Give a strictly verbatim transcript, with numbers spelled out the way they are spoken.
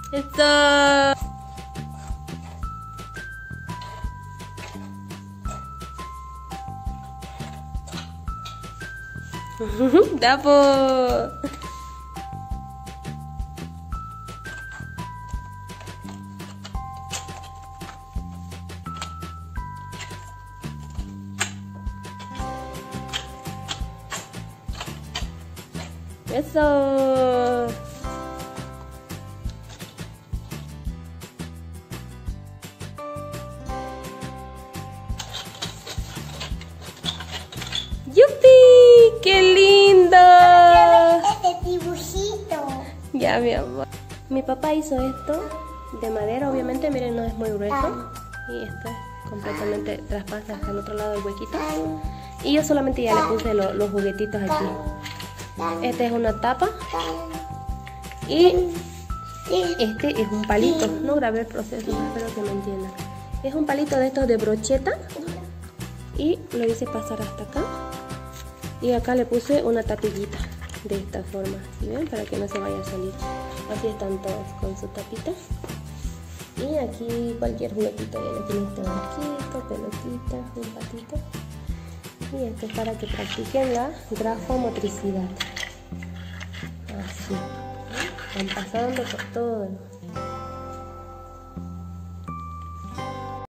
Eso. Dapo. Eso. ¡Yupi! ¡Qué lindo! Este dibujito. Ya, mi amor. Mi papá hizo esto de madera, obviamente, miren, no es muy grueso. Y esto es completamente traspasa hasta el otro lado del huequito. Y yo solamente ya le puse lo, los juguetitos aquí. Esta es una tapa. Y este es un palito. No grabé el proceso, espero que me entiendan. Es un palito de estos de brocheta. Y lo hice pasar hasta acá. Y acá le puse una tapillita de esta forma, ¿sí ven? Para que no se vaya a salir. Así están todos con su tapita. Y aquí cualquier juguetito viene. Tiene este barquito, pelotita, un patito. Y esto es para que practiquen la grafomotricidad. Así. Van pasando por todo.